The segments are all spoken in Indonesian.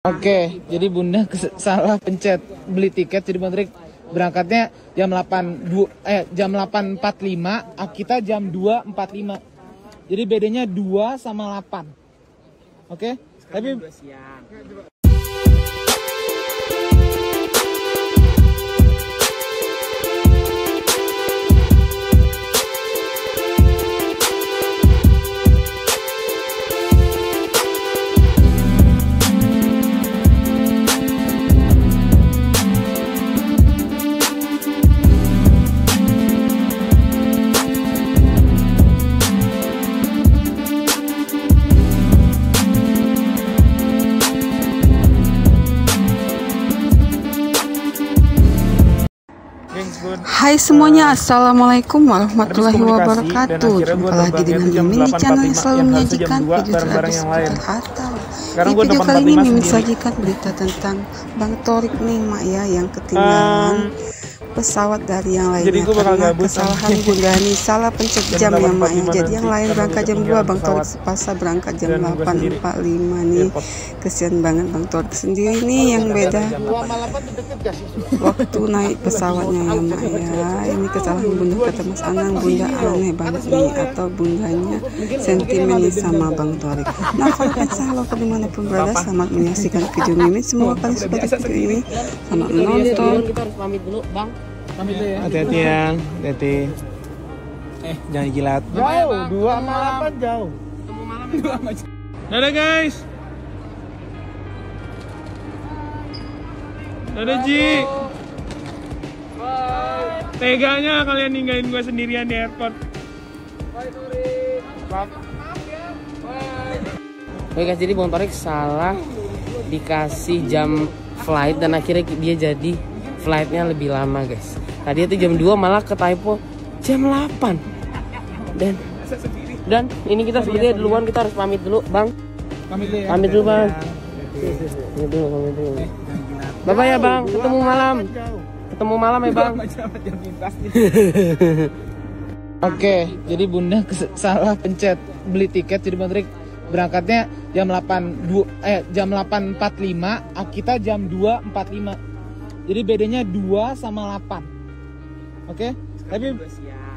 Oke, jadi Bunda salah pencet beli tiket. Jadi Bang Torik berangkatnya jam 8.45, kita jam 2.45. Jadi bedanya 2 sama 8. Oke? Tapi siang. Hai semuanya, assalamualaikum warahmatullahi wabarakatuh. Jumpa lagi dengan Mimin di channel yang selalu menyajikan video terbaru seputar harta. Di video kali ini Mimin sajikan berita tentang Bang Torik nih Mak ya, yang ketinggalan pesawat dari yang lainnya karena kesalahan Bunda nih, salah pencet jam ya Mak ya. Jadi yang lain berangkat jam 2, Bang Torik sepasa berangkat jam 8.45 nih. Kesian banget Bang Torik sendiri nih yang beda waktu naik pesawatnya ya Mak ya. Ini kesalahan Bunda, kata Mas Anang. Bunda aneh banget nih, atau bundanya sentimen nih sama Bang Torik. Nah kalau salah dimanapun berada, selamat menyaksikan video Mimin. Semoga kalian suka video ini. Selamat menonton. Kita harus pamit dulu Bang. pamit dulu ya. Hati-hati ya, hati-hati. Jangan jilat. Jauh, 2 sama 8 jauh. Ketemu malam ya. Dadah guys. Dadah Ji. Teganya kalian ninggalin gue sendirian di airport. Bye Torik. Maaf ya. Bye. Oke guys, jadi Bang Torik salah dikasih jam flight dan akhirnya dia jadi flightnya lebih lama guys. Tadi itu jam 2 malah ke typo jam 8. Dan ini kita sepertinya duluan, kita harus pamit dulu Bang. Pamit dulu ya. Pamit dulu Bang. Pamit dulu. Bye-bye ya Bang, ketemu malam. Ketemu malam ya Bang. Oke, jadi Bunda salah pencet beli tiket. Jadi Bang Torik berangkatnya jam 8.45, kita jam 2.45. Jadi bedanya 2 sama 8. Oke? Tapi 2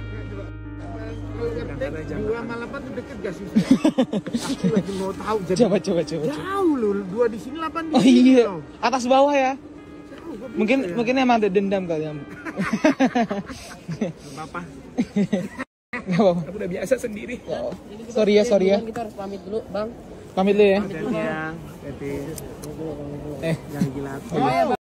sama 8 tuh deket gak sih? Aku lagi mau tahu. coba. Jauh loh, 2 di sini 8 di sini. Oh iya, loh. atas bawah ya. Mungkin emang ada dendam kali ya. Gak apa-apa. Gak apa-apa. Aku udah biasa sendiri. Oh, sorry ya. Kita harus pamit dulu Bang. Pamit dulu ya. Hati-hati ya. Hati-hati. Jangan jilat.